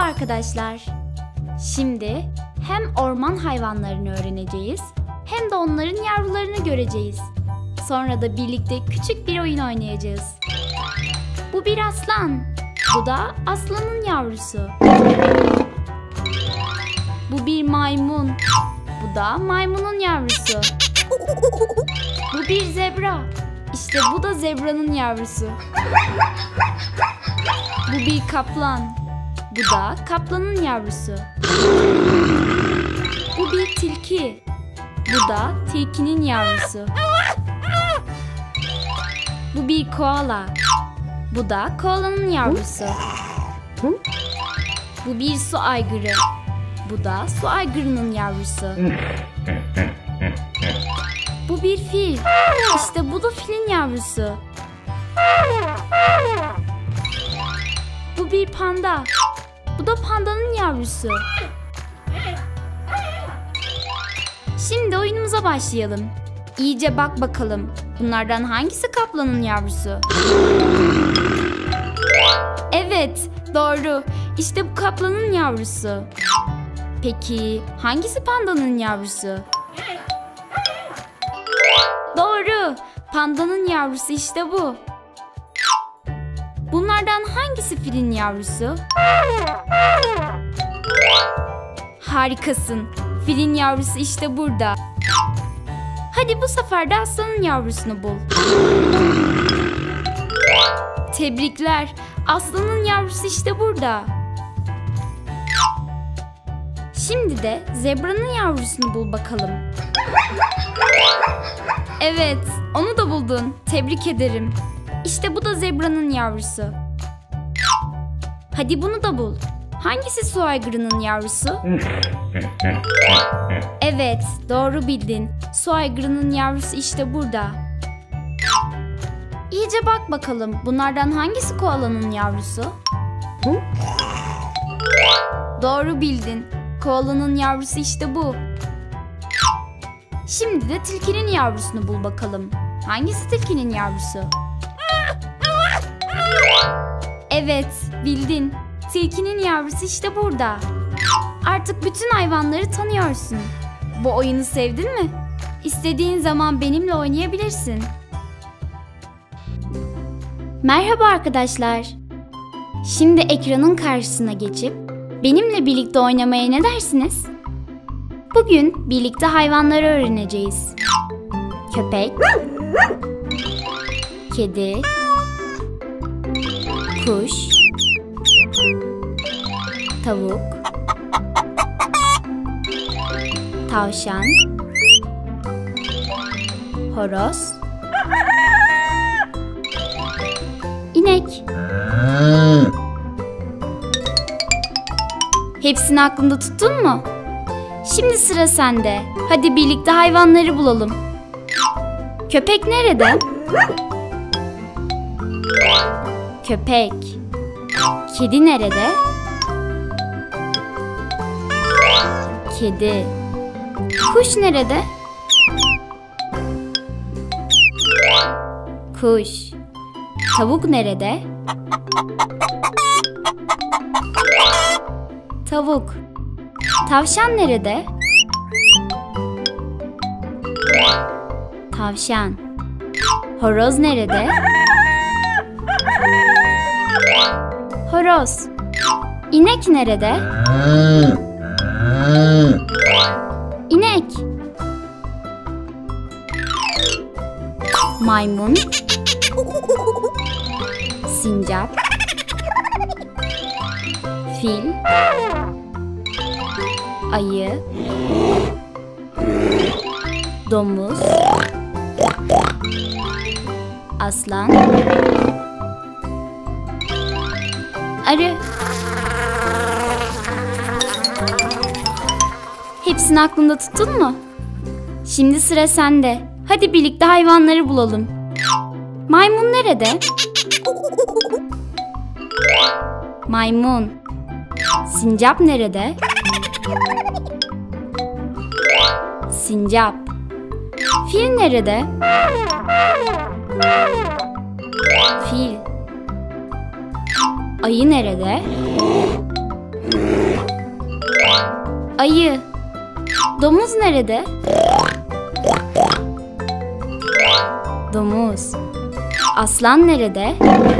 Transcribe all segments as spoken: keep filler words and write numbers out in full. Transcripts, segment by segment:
arkadaşlar. Şimdi hem orman hayvanlarını öğreneceğiz hem de onların yavrularını göreceğiz. Sonra da birlikte küçük bir oyun oynayacağız. Bu bir aslan. Bu da aslanın yavrusu. Bu bir maymun. Bu da maymunun yavrusu. Bu bir zebra. İşte bu da zebranın yavrusu. Bu bir kaplan. Bu da kaplanın yavrusu. Bu bir tilki. Bu da tilkinin yavrusu. Bu bir koala. Bu da koalanın yavrusu. Bu bir su aygırı. Bu da su aygırının yavrusu. Bu bir fil. İşte bu da filin yavrusu. Bu bir panda. Bu da pandanın yavrusu. Şimdi oyunumuza başlayalım. İyice bak bakalım. Bunlardan hangisi kaplanın yavrusu? Evet, doğru. İşte bu kaplanın yavrusu. Peki hangisi pandanın yavrusu? Doğru. Pandanın yavrusu işte bu. Bunlardan hangisi filin yavrusu? Harikasın. Filin yavrusu işte burada. Hadi bu sefer de aslanın yavrusunu bul. Tebrikler. Aslanın yavrusu işte burada. Şimdi de zebranın yavrusunu bul bakalım. Evet, onu da buldun. Tebrik ederim. İşte bu da zebranın yavrusu. Hadi bunu da bul. Hangisi su aygırının yavrusu? Evet, doğru bildin. Su aygırının yavrusu işte burada. İyice bak bakalım. Bunlardan hangisi koalanın yavrusu? Doğru bildin. Koalanın yavrusu işte bu. Şimdi de tilkinin yavrusunu bul bakalım. Hangisi tilkinin yavrusu? Evet, bildin. Tilkinin yavrusu işte burada. Artık bütün hayvanları tanıyorsun. Bu oyunu sevdin mi? İstediğin zaman benimle oynayabilirsin. Merhaba arkadaşlar. Şimdi ekranın karşısına geçip benimle birlikte oynamaya ne dersiniz? Bugün birlikte hayvanları öğreneceğiz. Köpek, kedi, kuş, tavuk, tavşan, horoz, inek. Hepsini aklında tuttun mu? Şimdi sıra sende. Hadi birlikte hayvanları bulalım. Köpek nerede? Köpek. Kedi nerede? Kedi. Kuş nerede? Kuş. Tavuk nerede? Tavuk. Tavşan nerede? Tavşan. Horoz nerede? Horoz. İnek nerede? İnek. Maymun. Sincap. Fil. Ayı. Domuz. Aslan. Arı. Hepsini aklında tuttun mu? Şimdi sıra sende. Hadi birlikte hayvanları bulalım. Maymun nerede? Maymun. Sincap nerede? Sincap. Fil nerede? Fil. Ayı nerede? Ayı. Domuz nerede? Domuz. Aslan nerede?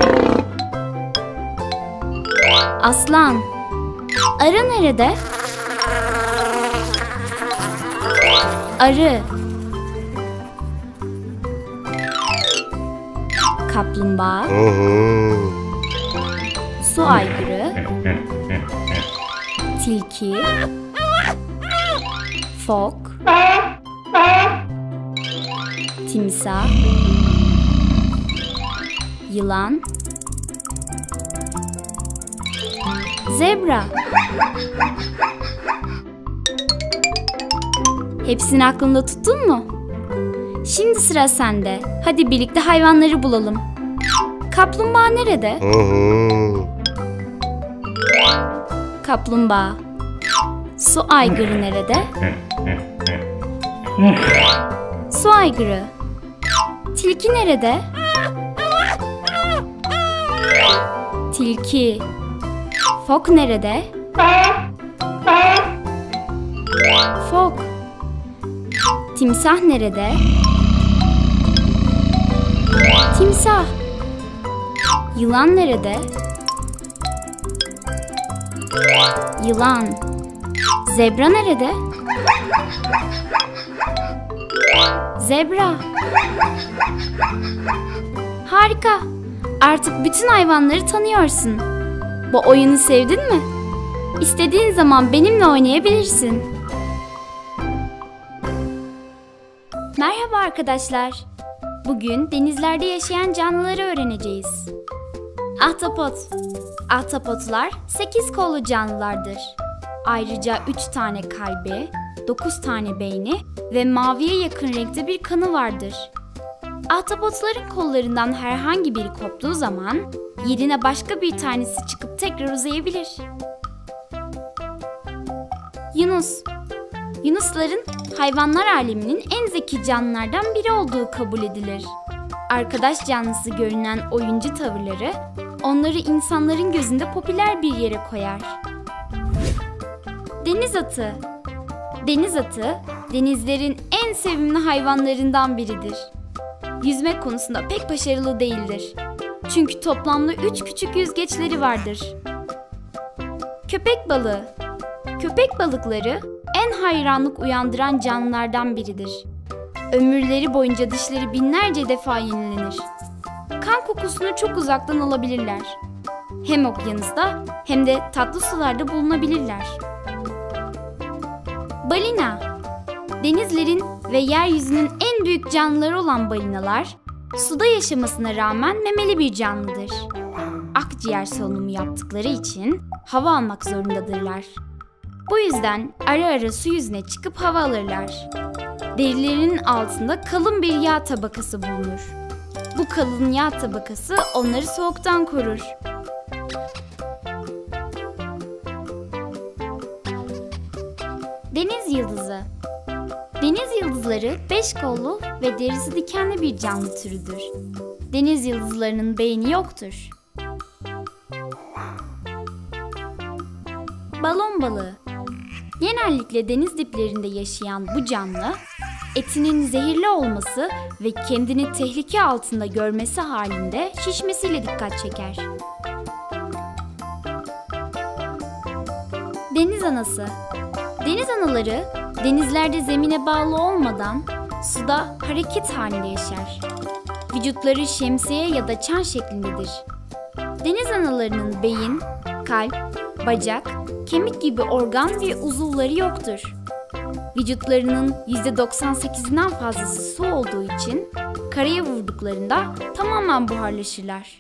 Aslan. Arı nerede? Arı. Kaplumbağa. Su aygırı. Tilki. Fok. Timsah. Yılan. Zebra. Hepsini aklında tuttun mu? Şimdi sıra sende. Hadi birlikte hayvanları bulalım. Kaplumbağa nerede? Kaplumbağa. Su aygırı nerede? Su aygırı. Tilki nerede? Tilki. Fok nerede? Fok. Timsah nerede? Timsah. Yılan nerede? Yılan. Zebra nerede? Zebra. Harika. Artık bütün hayvanları tanıyorsun. Bu oyunu sevdin mi? İstediğin zaman benimle oynayabilirsin. Merhaba arkadaşlar. Bugün denizlerde yaşayan canlıları öğreneceğiz. Ahtapot. Ahtapotlar sekiz kollu canlılardır. Ayrıca üç tane kalbi, dokuz tane beyni ve maviye yakın renkte bir kanı vardır. Ahtapotların kollarından herhangi biri koptuğu zaman yerine başka bir tanesi çıkıp tekrar uzayabilir. Yunus. Yunusların hayvanlar aleminin en zeki canlılardan biri olduğu kabul edilir. Arkadaş canlısı görünen oyuncu tavırları onları insanların gözünde popüler bir yere koyar. Deniz atı. Deniz atı, denizlerin en sevimli hayvanlarından biridir. Yüzme konusunda pek başarılı değildir. Çünkü toplamda üç küçük yüzgeçleri vardır. Köpek balığı. Köpek balıkları en hayranlık uyandıran canlılardan biridir. Ömürleri boyunca dişleri binlerce defa yenilenir. Kan kokusunu çok uzaktan alabilirler. Hem okyanusta hem de tatlı sularda bulunabilirler. Balina. Denizlerin ve yeryüzünün en büyük canlıları olan balinalar, suda yaşamasına rağmen memeli bir canlıdır. Akciğer solunumu yaptıkları için hava almak zorundadırlar. Bu yüzden ara ara su yüzüne çıkıp hava alırlar. Derilerinin altında kalın bir yağ tabakası bulunur. Bu kalın yağ tabakası onları soğuktan korur. Deniz yıldızı. Deniz yıldızları beş kollu ve derisi dikenli bir canlı türüdür. Deniz yıldızlarının beyni yoktur. Balon balığı. Genellikle deniz diplerinde yaşayan bu canlı, etinin zehirli olması ve kendini tehlike altında görmesi halinde şişmesiyle dikkat çeker. Deniz anası. Deniz anaları denizlerde zemine bağlı olmadan suda hareket halinde yaşar. Vücutları şemsiye ya da çan şeklindedir. Deniz analarının beyin, kalp, bacak, kemik gibi organ ve uzuvları yoktur. Vücutlarının yüzde doksan sekizinden fazlası su olduğu için karaya vurduklarında tamamen buharlaşırlar.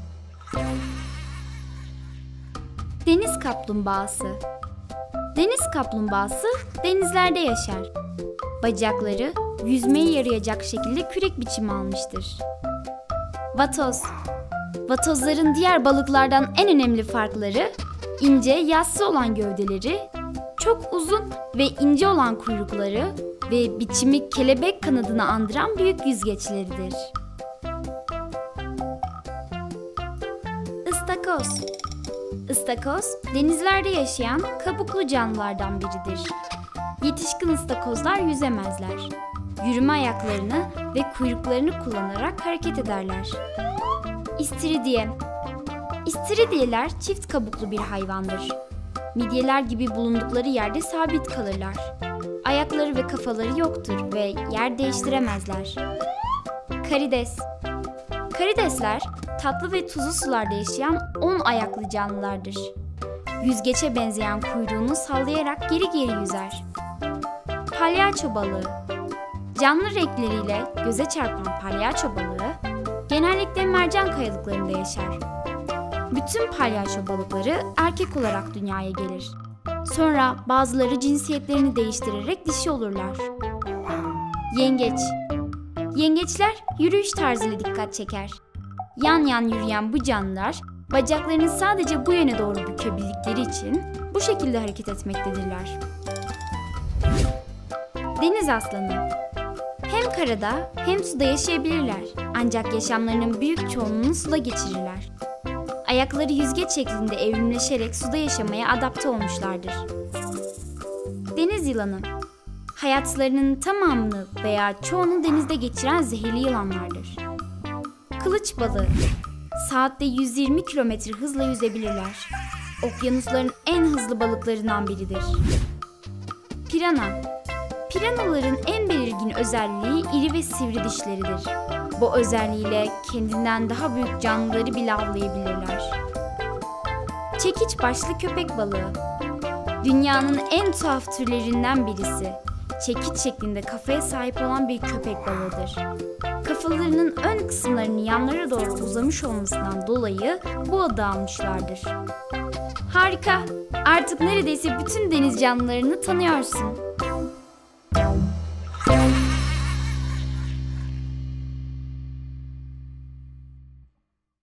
Deniz kaplumbağası. Deniz kaplumbağası denizlerde yaşar. Bacakları yüzmeye yarayacak şekilde kürek biçimi almıştır. Vatoz. Vatozların diğer balıklardan en önemli farkları ince, yassı olan gövdeleri, çok uzun ve ince olan kuyrukları ve biçimi kelebek kanadını andıran büyük yüzgeçleridir. Istakoz. Istakoz, denizlerde yaşayan kabuklu canlılardan biridir. Yetişkin ıstakozlar yüzemezler. Yürüme ayaklarını ve kuyruklarını kullanarak hareket ederler. İstiridye. İstiridyeler çift kabuklu bir hayvandır. Midyeler gibi bulundukları yerde sabit kalırlar. Ayakları ve kafaları yoktur ve yer değiştiremezler. Karides. Karidesler tatlı ve tuzlu sularda yaşayan on ayaklı canlılardır. Yüzgeçe benzeyen kuyruğunu sallayarak geri geri yüzer. Palyaço balığı. Canlı renkleriyle göze çarpan palyaço balığı genellikle mercan kayalıklarında yaşar. Bütün palyaço balıkları erkek olarak dünyaya gelir. Sonra bazıları cinsiyetlerini değiştirerek dişi olurlar. Yengeç. Yengeçler yürüyüş tarzıyla dikkat çeker. Yan yan yürüyen bu canlılar bacaklarını sadece bu yöne doğru bükebildikleri için bu şekilde hareket etmektedirler. Deniz aslanı. Hem karada hem suda yaşayabilirler. Ancak yaşamlarının büyük çoğunluğunu suda geçirirler. Ayakları yüzgeç şeklinde evrimleşerek suda yaşamaya adapte olmuşlardır. Deniz yılanı. Hayatlarının tamamını veya çoğunu denizde geçiren zehirli yılanlardır. Kılıç balığı. Saatte yüz yirmi kilometre hızla yüzebilirler. Okyanusların en hızlı balıklarından biridir. Pirana. Piranaların en belirgin özelliği iri ve sivri dişleridir. Bu özelliğiyle kendinden daha büyük canlıları bile avlayabilirler. Çekiç başlı köpek balığı. Dünyanın en tuhaf türlerinden birisi. Çekiç şeklinde kafaya sahip olan bir köpek balığıdır. Kafalarının ön kısımlarının yanlara doğru uzamış olmasından dolayı bu adı almışlardır. Harika! Artık neredeyse bütün deniz canlılarını tanıyorsun.